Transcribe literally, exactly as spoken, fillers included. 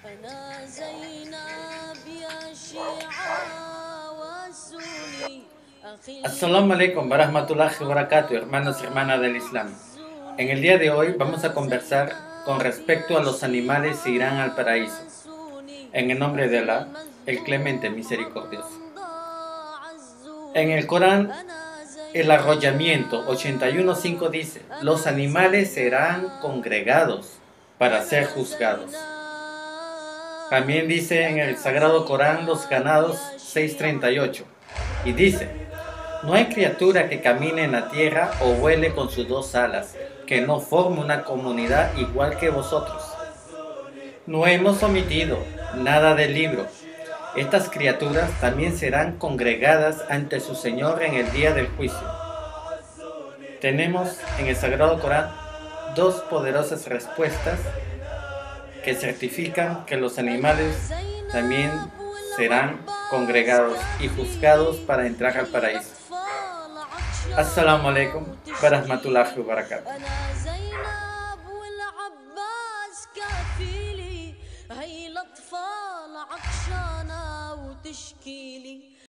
أنا زينب يا شيعة واسوني Assalamu alaikum warahmatullahi wabarakatuh, hermanos y hermanas del Islam. En el día de hoy vamos a conversar con respecto a los animales si irán al paraíso. En el nombre de Allah, el Clemente Misericordioso. En el Corán, el arrollamiento ochenta y uno punto cinco dice: los animales serán congregados para ser juzgados. También dice en el Sagrado Corán los ganados seis punto treinta y ocho, y dice: no hay criatura que camine en la tierra o vuele con sus dos alas, que no forme una comunidad igual que vosotros. No hemos omitido nada del libro. Estas criaturas también serán congregadas ante su Señor en el día del juicio. Tenemos en el Sagrado Corán dos poderosas respuestas que certifican que los animales también serán congregados y juzgados para entrar al paraíso. Assalamu alaikum warahmatullahi wabarakatuh. أنا زينب والعباس كافيلي، هي الأطفال عطشانة وتشكيلي.